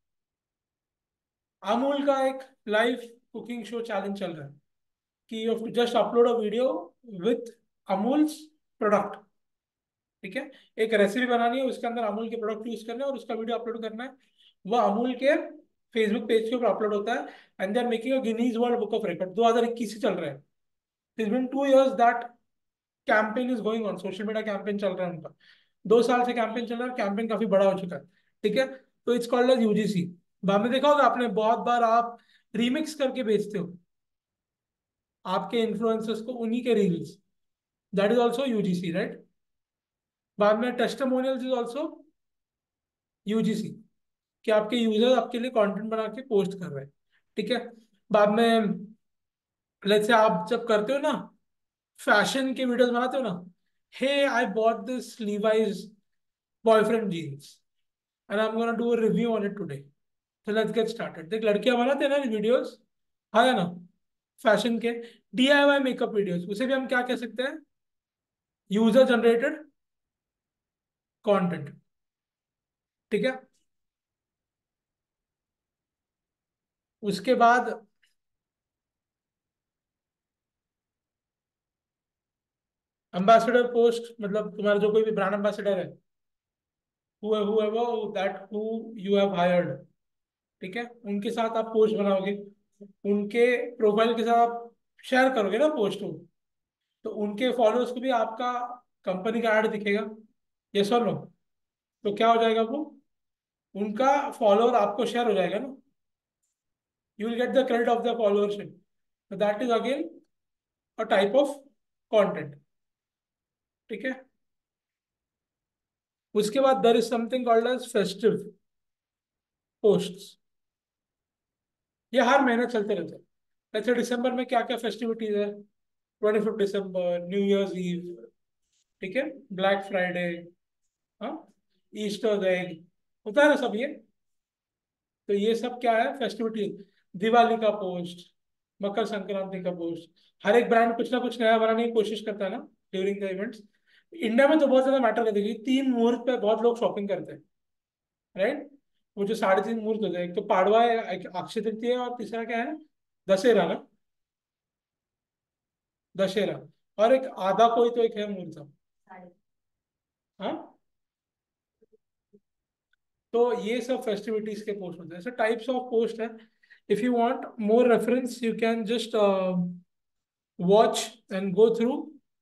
Amul का एक live cooking show challenge चल रहा है कि you have to just upload a video with Amul's product. ठीक है, एक रेसिपी बनानी है, उसके अंदर अमूल के प्रोडक्ट यूज करना है और उसका वीडियो अपलोड करना है। वह अमूल के फेसबुक पेज के ऊपर अपलोड होता है and they are making a Guinness world book of record. दो हज़ार इक्कीस से चल रहा है, it's been two years that campaign is going on, social media campaign चल रहा है उनका, दो साल से कैंपेन चल रहा है, कैंपेन काफी बड़ा हो चुका है। ठीक है, तो इट्स कॉल्ड एज यूजीसी। बाद में देखा होगा आपने, बहुत बार आप रीमिक्स करके बेचते हो आपके इन्फ्लुएंसर्स को, उन्हीं के reels, that is also UGC, right. बाद में टेस्टिमोनियल्स इज ऑल्सो यूजीसी, कि आपके यूजर आपके लिए कंटेंट बना के पोस्ट कर रहे हैं। ठीक है, बाद में लेट्स से आप जब करते हो ना, फैशन के वीडियोस बनाते हो ना, hey I bought this Levi's boyfriend jeans and I am gonna do a review on it today, तो लेट्स गेट स्टार्टेड। देख लड़कियां बनाते हैं ना वीडियोस, हाँ है ना, फैशन के, डीआईवाई मेकअप वीडियोस, उसे भी हम क्या कह सकते हैं, यूजर जनरेटेड कंटेंट। ठीक है, उसके बाद एम्बेसडर पोस्ट, मतलब तुम्हारा जो कोई भी ब्रांड एम्बेसडर है, whoever that who you have hired, ठीक है, उनके साथ आप पोस्ट बनाओगे, उनके प्रोफाइल के साथ आप शेयर करोगे ना पोस्ट को, तो उनके फॉलोअर्स को भी आपका कंपनी का ऐड दिखेगा, ये सर नो, तो क्या हो जाएगा वो, उनका फॉलोअर आपको शेयर हो जाएगा ना, you will get the credit of the followership, that is again a type of content. ठीक है, उसके बाद there is something called as festive posts, ये हर महीने चलते रहते हैं। जैसे दिसंबर में क्या क्या फेस्टिविटीज है, ट्वेंटी फिफ्थ दिसंबर, न्यू ईयर्स ईव, ठीक है, ब्लैक फ्राइडे, हाँ, ईस्टर एग, होता है ना सब ये, तो ये सब क्या है, फेस्टिविटी। दिवाली का पोस्ट, मकर संक्रांति का पोस्ट, हर एक ब्रांड कुछ ना कुछ नया बनाने की कोशिश करता है ना ड्यूरिंग द इवेंट्स। इंडिया में तो बहुत ज्यादा मैटर करती है, तीन मुहूर्त पे बहुत लोग शॉपिंग करते हैं, राइट, वो जो साढ़े तीन मुहूर्त होते हैं, एक तो पाड़वा है, एक अक्षय तृतीया है, और तीसरा क्या है, दशहरा ना, दशहरा, और एक आधा कोई तो एक है मुहूर्त, हाँ, तो ये सब फेस्टिविटीज के पोस्ट होते हैं, ऐसे टाइप्स ऑफ पोस्ट है। If you want more reference you can just watch and go through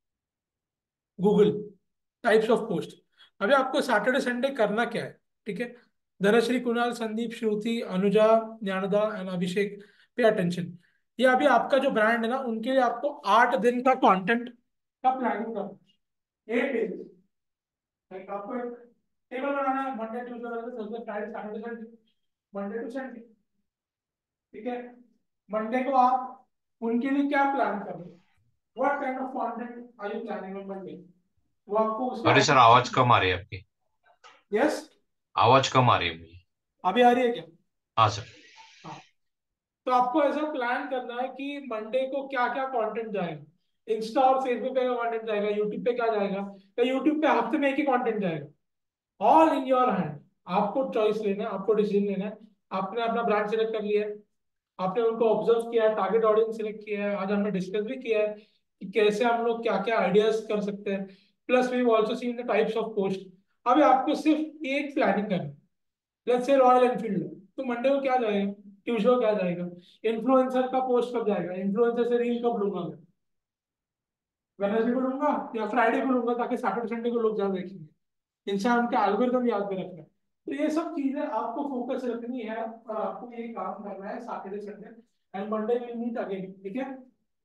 Google types of post. अभी आपको सैटरडे संडे करना क्या है, ठीक है, Dhanashree, Kunal, Sandeep, Shruti, Anuja, Gyanada and Abhishek, pay attention. ये अभी आपका जो ब्रांड है ना, उनके लिए आपको आठ दिन का कंटेंट का प्लानिंग करना है, एट डेज। लाइक आपको एक टेबल बनाना है, Monday Tuesday Wednesday Thursday Friday Saturday Sunday, Monday to Sunday, ठीक है। मंडे को आप उनके लिए क्या प्लान कर रहे हो, what kind of content are you planning on Monday, वो आपको उसके अरे सर, आवाज कम आ रही है आपकी। यस, आवाज कम आ रही है मुझे। अभी आ रही है क्या? हाँ सर। हाँ, तो आपको ऐसा प्लान करना है कि मंडे को क्या क्या कंटेंट जाएगा, इंस्टा और फेसबुक पे कंटेंट जाएगा, यूट्यूब पे क्या जाएगा, या यूट्यूब पे हफ्ते में एक ही कंटेंट जाएगा, ऑल इन योर हैंड। आपको चॉइस लेना है, आपको डिसीजन लेना है। आपने अपना ब्रांड सेलेक्ट कर लिया है, आपने उनको ऑब्जर्व किया है, टारगेट ऑडियंस सिलेक्ट किया है, आज हमने डिस्कस भी किया है कि कैसे हम लोग क्या क्या आइडियाज कर सकते हैं, plus we also seen the types of post. अभी आपको सिर्फ एक प्लानिंग करना है, लेट्स से रॉयल एनफील्ड, तो मंडे को क्या जाएगा, ट्यूसडे को क्या जाएगा, इन्फ्लुएंसर का पोस्ट कब जाएगा, इन्फ्लुएंसर से रील कब लूंगा मैं, वेडनेसडे को लूंगा या फ्राइडे को लूंगा, ताकि सैटरडे संडे को लोग ज्यादा देखेंगे, इंसान के एल्गोरिथम याद में रखना है। तो ये सब चीजें आपको फोकस रखनी है, और आपको ये काम करना है Saturday Sunday, and Monday will meet again. ठीक है,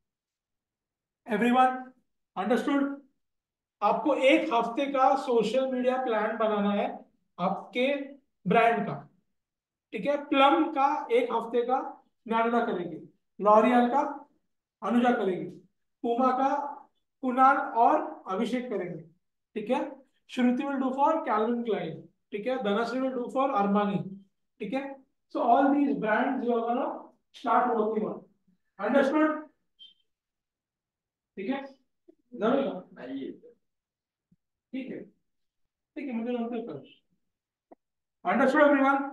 एवरीवन अंडरस्टूड? आपको एक हफ्ते का सोशल मीडिया प्लान बनाना है आपके ब्रांड का, ठीक है। प्लम का एक हफ्ते का ज्ञानदा करेंगे, लॉरियल का अनुजा करेंगे, पुमा का कुणाल और अभिषेक करेंगे, ठीक है। Shruti will do for Calvin Klein, ठीक है। Dhanashree will do for Armani, ठीक है। So all these brands you are gonna start working on, understood? ठीक है, जरूर, ठीक है, ठीक है, मुझे नोट करो, अंडरस्टूड एवरीवन?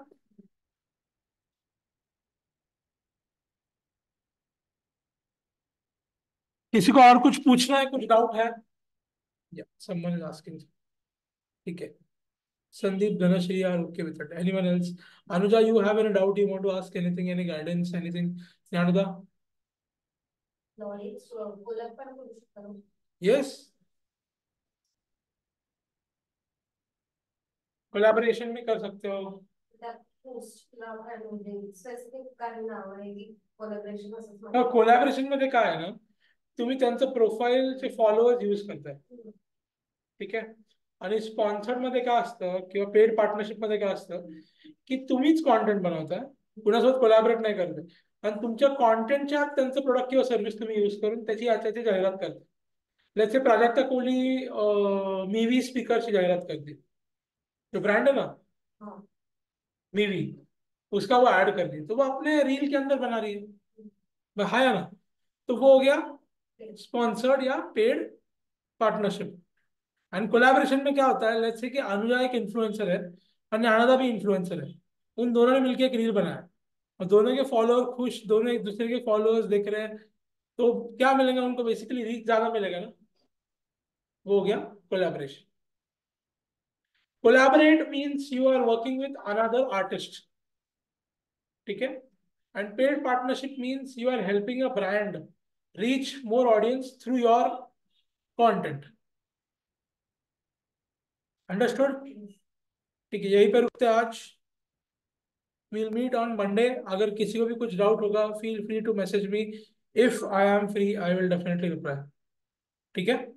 किसी को और कुछ पूछना है, कुछ डाउट है? या समवन इज आस्किंग, ठीक है। Sandeep, Dhanashri are okay with it. Anyone else? Anuja, you have any doubt? You want to ask anything, any guidance, anything? Jnanada? Knowledge, so pull up and push. Yes. Collaboration में कर सकते हो। That post now and specific करना होगी collaboration में। हाँ, collaboration में देखा है ना, तुम्ही त्यांचं प्रोफाईल चे फॉलोअर्स यूज करताय, ठीक आहे। आणि स्पॉन्सर्ड मध्ये काय असतं किंवा पेड पार्टनरशिप मध्ये काय असतं की तुम्हीच कॉन्टेंट बनवताय, कुणासोबत कोलॅबरेट नाही करताय, आणि तुमच्या कॉन्टेंटच्या आत त्यांचं प्रोडक्ट किंवा सर्व्हिस तुम्ही यूज करून त्याची याच्याची जाहिरात करता। लेट्स से प्राजक्ता कोहली मीवी स्पीकरची जाहिरात करते, जो ब्रांड है ना मीवी, उसका वो ऐड कर दी, तो वो अपने रील के अंदर बना रही है, है ना। तो वो हो गया स्पॉन्सर्ड या पेड पार्टनरशिप। एंड कोलैबोरेशन में क्या होता है, लेट्स से कि अनुजा एक इन्फ्लुएंसर है और न्यानदा भी इन्फ्लुएंसर है, उन दोनों ने मिलकर एक रील बनाया और दोनों के फॉलोअर खुश, दोनों एक दूसरे के फॉलोअर्स देख रहे हैं, तो क्या मिलेगा उनको, बेसिकली रीच ज्यादा मिलेगा ना, वो हो गया collaboration. Collaborate means you are working with another artist, ठीक है। And paid partnership means you are helping a brand reach more audience through your content. Understood? ठीक है, यहीं पे रुकते हैं आज। We'll meet on Monday. अगर किसी को भी कुछ डाउट होगा, feel free to message me. If I am free, I will definitely reply. ठीक है?